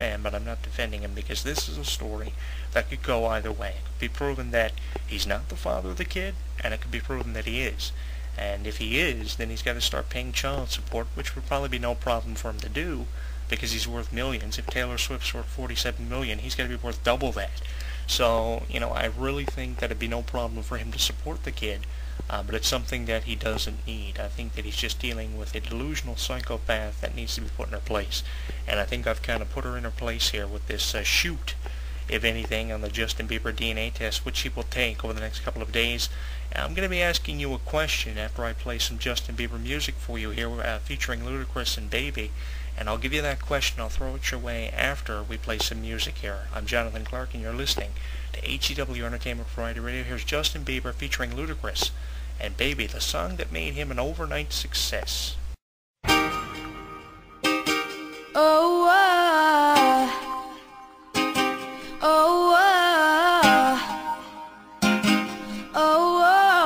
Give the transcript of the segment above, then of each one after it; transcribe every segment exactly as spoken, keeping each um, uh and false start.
fan, but I'm not defending him because this is a story that could go either way. It could be proven that he's not the father of the kid, and it could be proven that he is. And if he is, then he's got to start paying child support, which would probably be no problem for him to do, because he's worth millions. If Taylor Swift's worth forty-seven million dollars, he's got to be worth double that. So, you know, I really think that it'd be no problem for him to support the kid, uh, but it's something that he doesn't need. I think that he's just dealing with a delusional psychopath that needs to be put in her place. And I think I've kind of put her in her place here with this uh, shoot, if anything, on the Justin Bieber D N A test, which he will take over the next couple of days. I'm going to be asking you a question after I play some Justin Bieber music for you here, uh, featuring Ludacris and Baby. And I'll give you that question. I'll throw it your way after we play some music here. I'm Jonathan Clark, and you're listening to H E W Entertainment Variety Radio. Here's Justin Bieber featuring Ludacris and Baby, the song that made him an overnight success. Oh, uh, oh, uh, oh,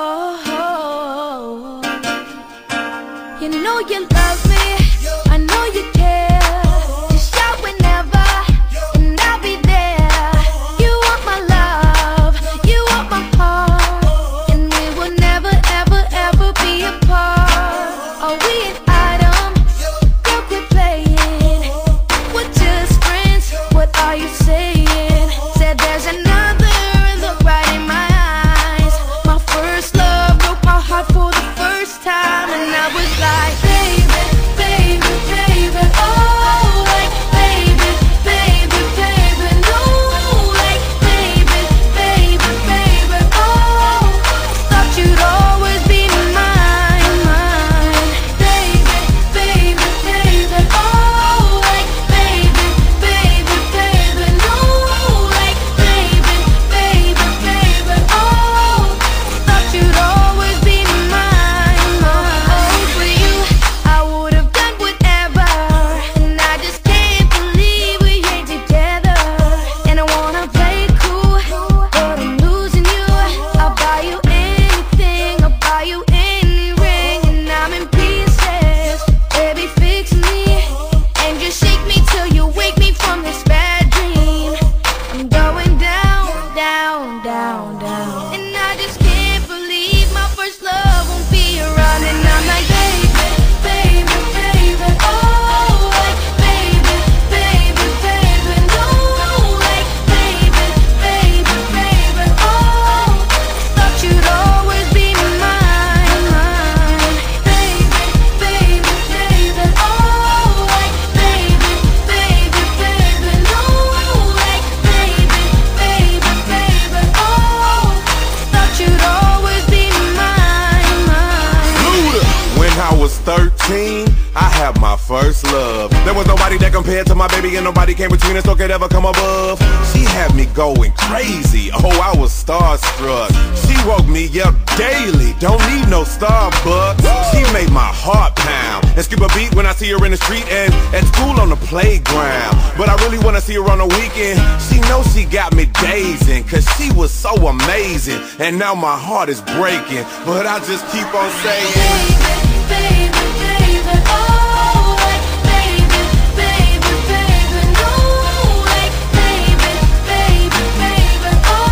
oh, you know you love me. I know you care. Just shout whenever, and I'll be there. You want my love, you want my heart, and we will never, ever, ever be apart. Are we an item? Girl, quit playing. We're just friends. What are you saying? Said there's another, and look right in my eyes. My first love broke my heart for the first time, and I was like, baby, baby, baby, oh, like, baby, baby, baby, no, like, baby, baby, baby, oh, thought you'd always be mine, mine, baby, baby, baby, oh, like, baby, baby, baby, no, like, baby, baby, baby, oh, thought you'd always be mine, mine. Oh, for you, I would have done whatever, and I just can't believe we ain't together. And I wanna play it cool, but I'm losing you. I'll buy you anything, I'll buy you any ring, and I'm in pieces. Baby, fix me, and just shake me till you wake me from this bad dream. I'm going down, down, down, down, and I just can't believe my first love won't be around. And I'm like, baby, baby, baby, oh, like, baby, baby, baby, no, like, baby, baby, baby, oh, thought you'd always be mine, mine, baby, baby, baby, oh, like, baby, baby, baby, no, like, baby, baby, baby, oh, thought you'd always be mine, mine. Luda. When I was thirteen, I had my first love. There was nobody that compared to my baby, and nobody came between us or could ever come above. She had me going crazy, oh, I was starstruck. She woke me up daily, don't need no Starbucks. She made my heart pound and skip a beat when I see her in the street and at school on the playground. But I really wanna see her on the weekend. She knows she got me dazing, cause she was so amazing. And now my heart is breaking, but I just keep on saying, Baby, baby, oh, like, baby, baby, baby, no, like, baby, baby, baby,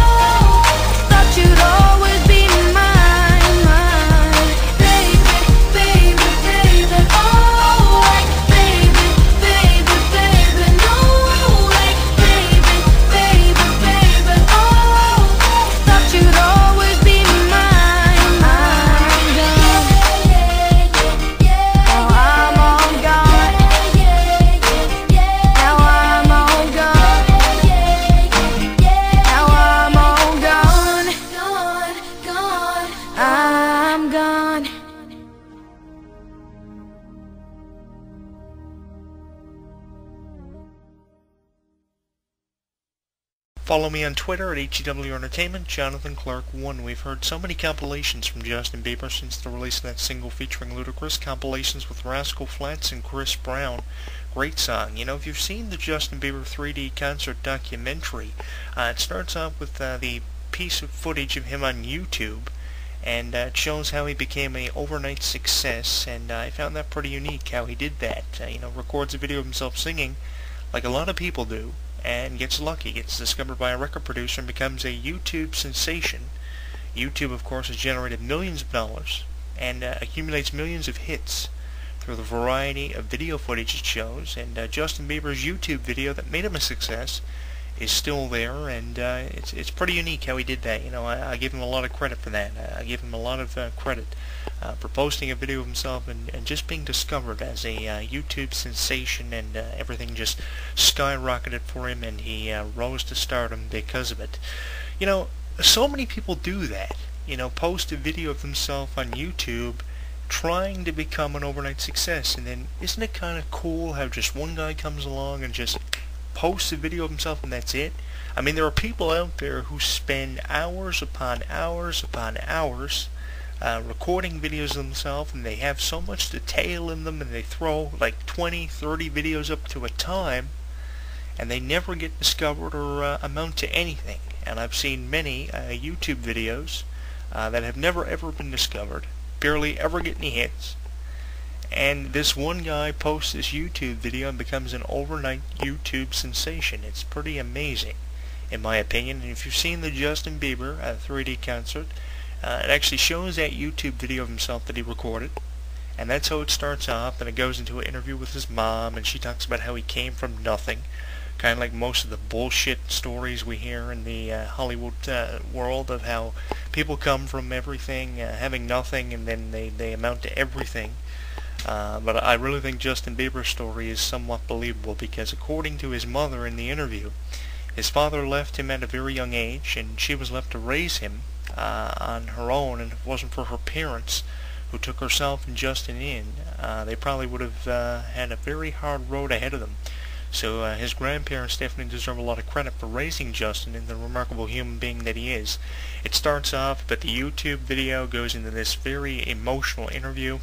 oh, thought you'd always be mine, mine, baby, baby, baby, oh, like, baby, baby, baby, no, like, baby, baby, baby, oh, thought you'd always be mine, mine, now I'm all gone. Now I'm all gone. Now I'm all gone. Gone, gone. I'm gone. Follow me on Twitter at H E W Entertainment, Jonathan Clark one. We've heard so many compilations from Justin Bieber since the release of that single featuring Ludacris, compilations with Rascal Flatts and Chris Brown. Great song. You know, if you've seen the Justin Bieber three D concert documentary, uh, it starts off with uh, the piece of footage of him on YouTube, and uh, it shows how he became a overnight success, and uh, I found that pretty unique, how he did that. Uh, you know, records a video of himself singing, like a lot of people do, and gets lucky, gets discovered by a record producer and becomes a YouTube sensation. YouTube, of course, has generated millions of dollars and uh, accumulates millions of hits through the variety of video footage it shows, and uh, Justin Bieber's YouTube video that made him a success is still there, and uh, it's it's pretty unique how he did that. You know, I, I give him a lot of credit for that. I, I give him a lot of uh, credit uh, for posting a video of himself and, and just being discovered as a uh, YouTube sensation, and uh, everything just skyrocketed for him, and he uh, rose to stardom because of it. You know, so many people do that. You know, post a video of themselves on YouTube trying to become an overnight success, and then isn't it kind of cool how just one guy comes along and just posts a video of himself and that's it? I mean, there are people out there who spend hours upon hours upon hours uh, recording videos of themselves, and they have so much detail in them, and they throw like twenty, thirty videos up to a time, and they never get discovered or uh, amount to anything. And I've seen many uh, YouTube videos uh, that have never ever been discovered, barely ever get any hits, and this one guy posts this YouTube video and becomes an overnight YouTube sensation. It's pretty amazing, in my opinion. And if you've seen the Justin Bieber uh, three D concert, uh, it actually shows that YouTube video of himself that he recorded, and that's how it starts off. Then it goes into an interview with his mom, and she talks about how he came from nothing, kind of like most of the bullshit stories we hear in the uh, Hollywood uh, world of how people come from everything, uh, having nothing, and then they, they amount to everything. Uh, but I really think Justin Bieber's story is somewhat believable, because according to his mother in the interview, his father left him at a very young age, and she was left to raise him uh, on her own, and if it wasn't for her parents, who took herself and Justin in, uh, they probably would have uh, had a very hard road ahead of them. So uh, his grandparents definitely deserve a lot of credit for raising Justin into the remarkable human being that he is. It starts off, but the YouTube video goes into this very emotional interview,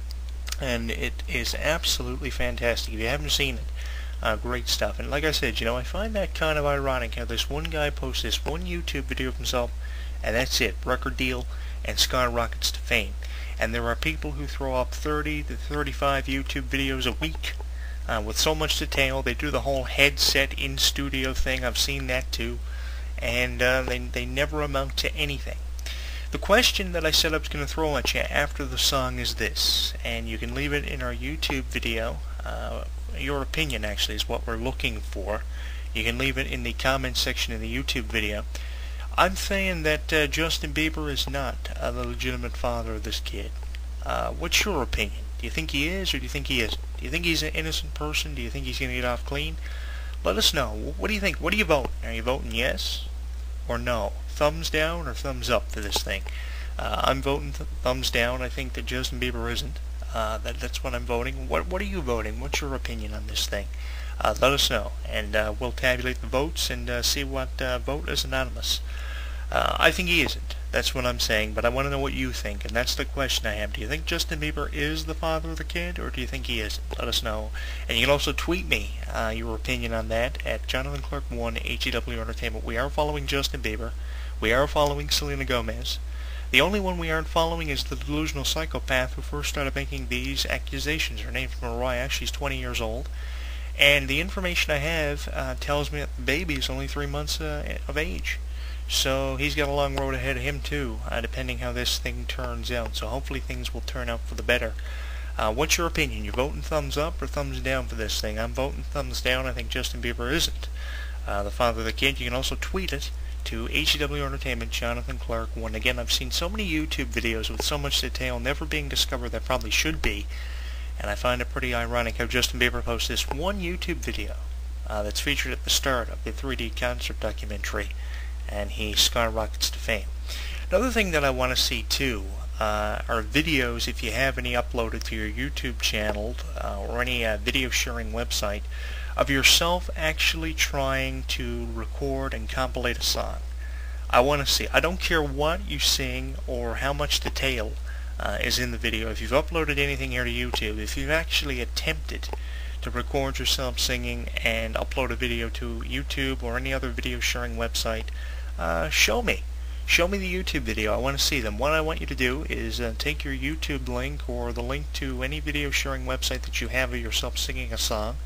and it is absolutely fantastic. If you haven't seen it, uh, great stuff. And like I said, you know, I find that kind of ironic how this one guy posts this one YouTube video of himself, and that's it, record deal, and skyrockets to fame. And there are people who throw up thirty to thirty-five YouTube videos a week uh, with so much detail. They do the whole headset in studio thing. I've seen that too, and uh, they they never amount to anything. The question that I said I was going to throw at you after the song is this, and you can leave it in our YouTube video. Uh, your opinion, actually, is what we're looking for. You can leave it in the comment section of the YouTube video. I'm saying that uh, Justin Bieber is not uh, the legitimate father of this kid. Uh, what's your opinion? Do you think he is, or do you think he isn't? Do you think he's an innocent person? Do you think he's going to get off clean? Let us know. What do you think? What are you voting? Are you voting yes or no? Thumbs down or thumbs up for this thing? Uh, I'm voting th thumbs down. I think that Justin Bieber isn't. Uh, that, that's what I'm voting. What What are you voting? What's your opinion on this thing? Uh, let us know, and uh, we'll tabulate the votes and uh, see what uh, vote is anonymous. Uh, I think he isn't. That's what I'm saying, but I want to know what you think, and that's the question I have. Do you think Justin Bieber is the father of the kid, or do you think he isn't? Let us know. And you can also tweet me uh, your opinion on that at Jonathan Clark one, H E W Entertainment. We are following Justin Bieber. We are following Selena Gomez. The only one we aren't following is the delusional psychopath who first started making these accusations. Her name's Mariah. She's twenty years old. And the information I have uh, tells me that the baby is only three months uh, of age. So he's got a long road ahead of him too, uh, depending how this thing turns out. So hopefully things will turn out for the better. Uh, what's your opinion? You voting thumbs up or thumbs down for this thing? I'm voting thumbs down. I think Justin Bieber isn't uh, the father of the kid. You can also tweet it to H E W Entertainment, Jonathan Clark one. Again, I've seen so many YouTube videos with so much detail never being discovered that probably should be, and I find it pretty ironic how Justin Bieber posts this one YouTube video uh, that's featured at the start of the three D concert documentary, and he skyrockets to fame. Another thing that I want to see too uh, are videos, if you have any uploaded to your YouTube channel uh, or any uh, video sharing website, of yourself actually trying to record and compilate a song. I want to see. I don't care what you sing or how much detail uh, is in the video. If you've uploaded anything here to YouTube, if you've actually attempted to record yourself singing and upload a video to YouTube or any other video sharing website, uh, show me. Show me the YouTube video. I want to see them. What I want you to do is uh, take your YouTube link or the link to any video sharing website that you have of yourself singing a song.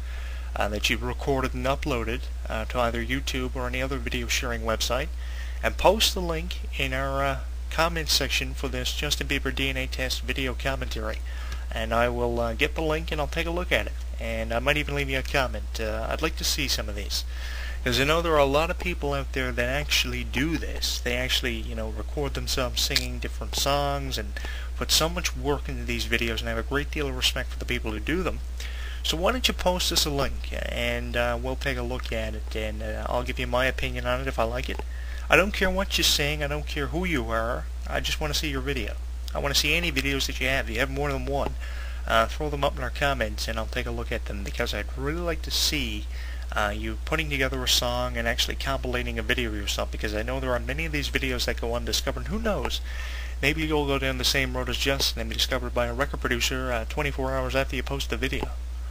uh, that you recorded and uploaded uh, to either YouTube or any other video sharing website, and post the link in our uh, comments section for this Justin Bieber D N A test video commentary. And I will uh, get the link and I'll take a look at it. And I might even leave you a comment. Uh, I'd like to see some of these, because I know there are a lot of people out there that actually do this. They actually, you know, record themselves singing different songs and put so much work into these videos, and I have a great deal of respect for the people who do them. So why don't you post us a link, and uh, we'll take a look at it, and uh, I'll give you my opinion on it if I like it. I don't care what you sing, I don't care who you are, I just want to see your video. I want to see any videos that you have. If you have more than one, uh, throw them up in our comments and I'll take a look at them, because I'd really like to see uh, you putting together a song and actually compilating a video of yourself, because I know there are many of these videos that go undiscovered. Who knows? Maybe you'll go down the same road as Justin and be discovered by a record producer uh, twenty-four hours after you post the video.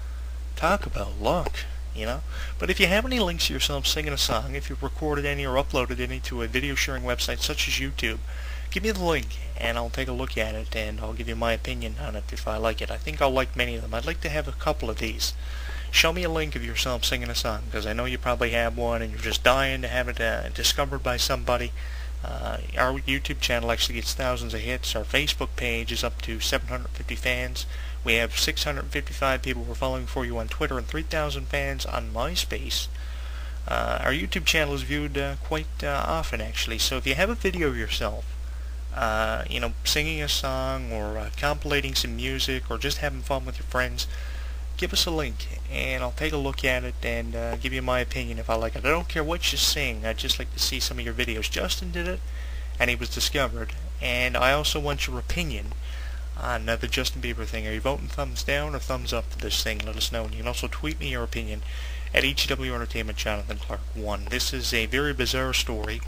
Talk about luck, you know? But if you have any links to yourself singing a song, if you've recorded any or uploaded any to a video sharing website such as YouTube, give me the link and I'll take a look at it and I'll give you my opinion on it if I like it. I think I'll like many of them. I'd like to have a couple of these. Show me a link of yourself singing a song, because I know you probably have one and you're just dying to have it uh, discovered by somebody. Uh, our YouTube channel actually gets thousands of hits. Our Facebook page is up to seven hundred fifty fans. We have six hundred fifty-five people who are following for you on Twitter and three thousand fans on MySpace. Uh, our YouTube channel is viewed uh, quite uh, often, actually. So if you have a video of yourself, uh, you know, singing a song or uh, compilating some music or just having fun with your friends, give us a link and I'll take a look at it and uh, give you my opinion if I like it. I don't care what you sing, I'd just like to see some of your videos. Justin did it and he was discovered, and I also want your opinion on uh, the Justin Bieber thing. Are you voting thumbs down or thumbs up for this thing? Let us know. And you can also tweet me your opinion at H W Entertainment Jonathan Clark one. This is a very bizarre story,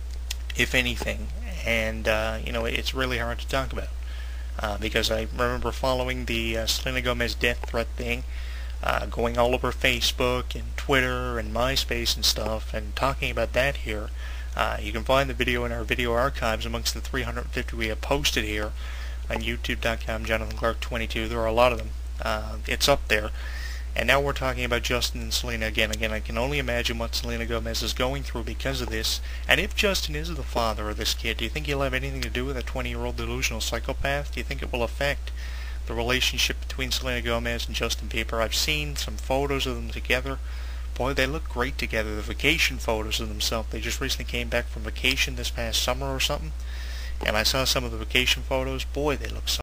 if anything, and uh, you know, it's really hard to talk about. Uh, because I remember following the uh, Selena Gomez death threat thing, uh, going all over Facebook and Twitter and MySpace and stuff, and talking about that here. Uh, you can find the video in our video archives amongst the three hundred fifty we have posted here on YouTube dot com, Jonathan Clark twenty-two. There are a lot of them. Uh, it's up there. And now we're talking about Justin and Selena again. Again, I can only imagine what Selena Gomez is going through because of this. And if Justin is the father of this kid, do you think he'll have anything to do with a twenty-year-old delusional psychopath? Do you think it will affect the relationship between Selena Gomez and Justin Bieber? I've seen some photos of them together. Boy, they look great together. The vacation photos of themselves. They just recently came back from vacation this past summer or something. And I saw some of the vacation photos. Boy, they look so